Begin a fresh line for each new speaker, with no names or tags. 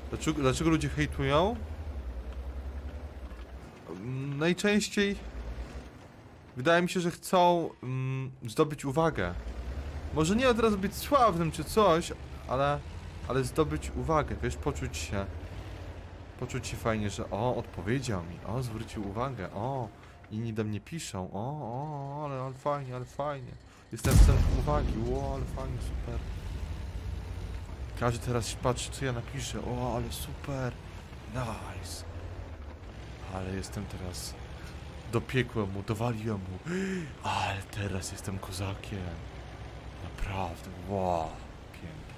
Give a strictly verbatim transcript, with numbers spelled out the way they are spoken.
Dlaczego, dlaczego ludzie hejtują? Najczęściej wydaje mi się, że chcą mm, zdobyć uwagę. Może nie od razu być sławnym czy coś, ale, ale zdobyć uwagę, wiesz, poczuć się, poczuć się fajnie, że o, odpowiedział mi, o, zwrócił uwagę, o, inni do mnie piszą, o, o, ale, ale fajnie, ale fajnie. Jestem w centrum uwagi, o, ale fajnie, super. Każdy teraz patrzy, co ja napiszę, o, ale super, nice. Ale jestem teraz... Dopiekłem mu, dowaliłem mu. Ale teraz jestem kozakiem. Naprawdę, wow, pięknie.